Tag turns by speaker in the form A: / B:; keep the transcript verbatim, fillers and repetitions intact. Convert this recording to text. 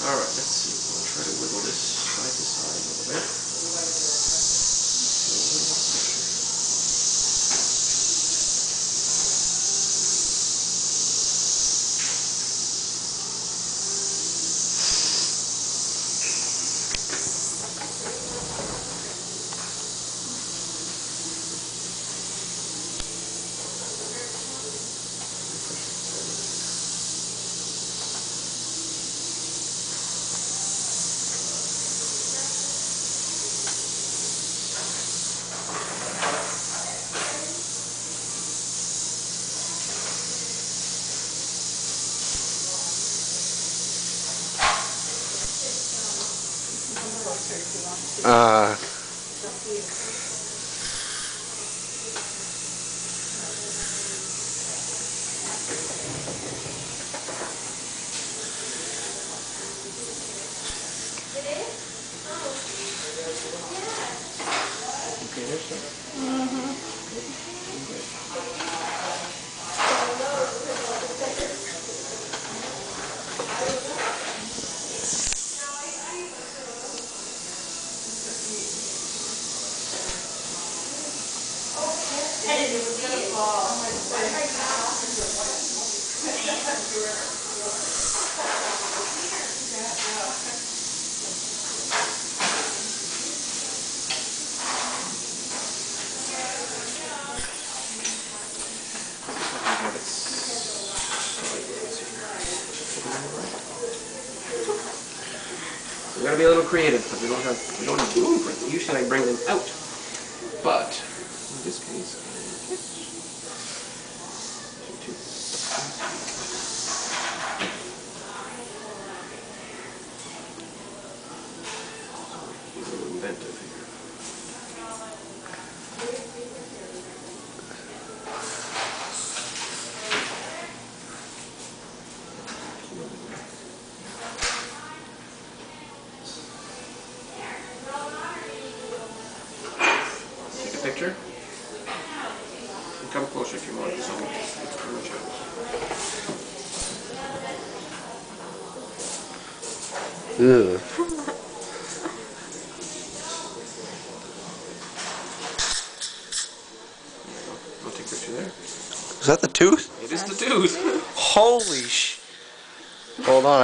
A: Alright, let's see. We'll try to wiggle this side to side a little bit. Uh, okay, there's some.
B: Mm-hmm.
A: We gotta be a little creative because we don't have we don't have blueprints. Usually I bring them out, but in this case, be a little inventive here. Take a picture. And come closer if you want. So it's pretty much out.
C: Ugh.
A: I'll take a picture there.
C: Is that the tooth?
A: It is the tooth.
C: Holy sh... Hold on.